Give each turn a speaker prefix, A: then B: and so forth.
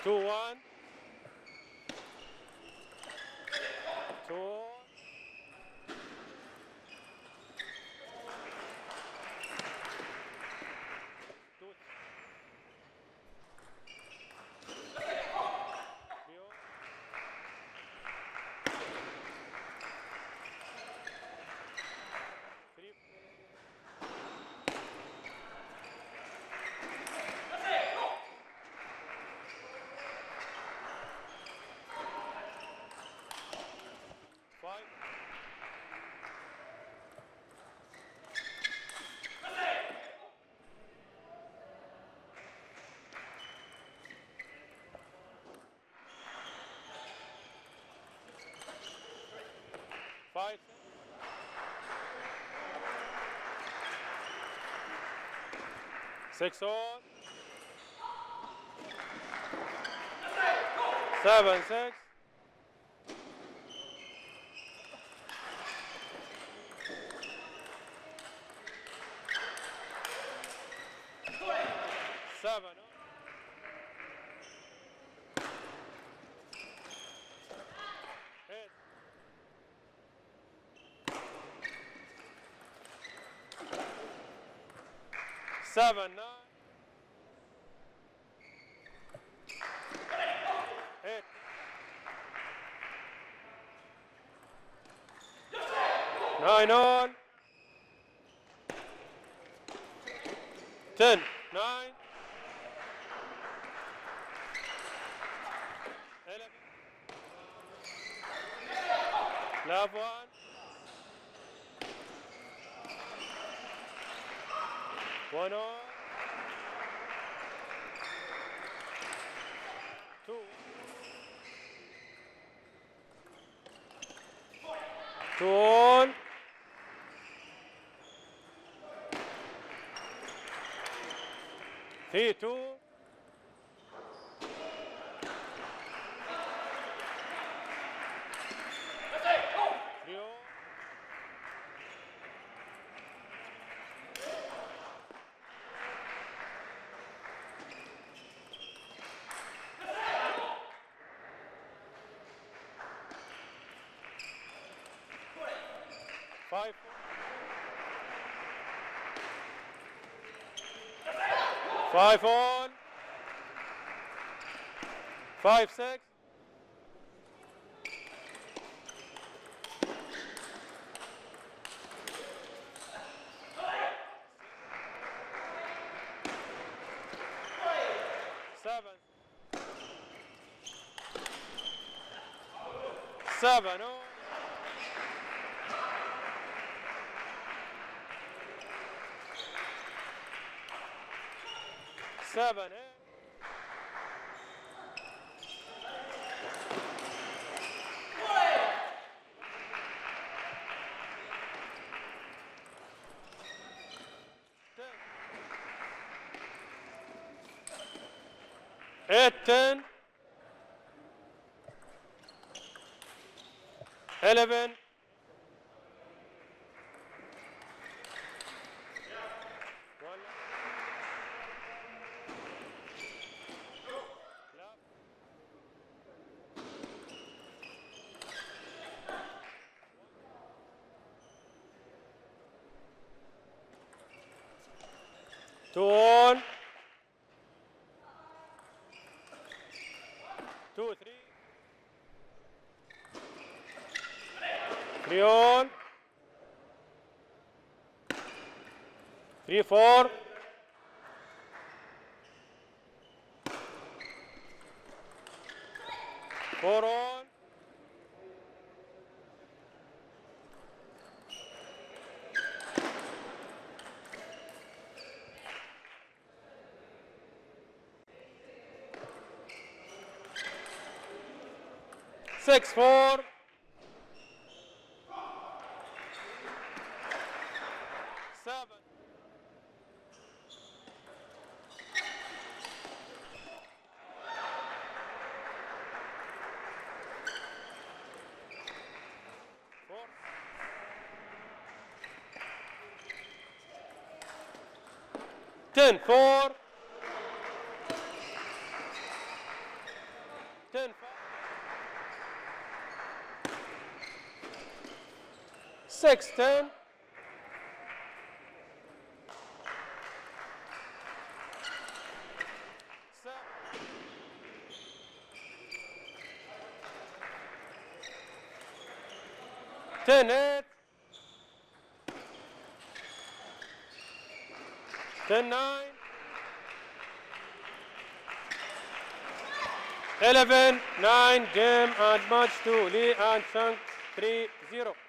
A: 2-1. 2. 2. 3. 5. 5. 6 on. 7, 6. 7 on. 8. 7, 9. 8. 9 on. 10. 9. 11. Love 1. 1 on. 2. 2 on. 3, 2. 3 on. 5. 5 on. 5, 6. 7. 7 on. 7, 8. 8, 10. 11. 2 on. 2, 3. 3 on. 3, 4. 4 on. 6, 4. 7. 4. 10, 4. 6-10. 10-8. 10-9. 11-9. Game and match to Lee and Shang 3-0.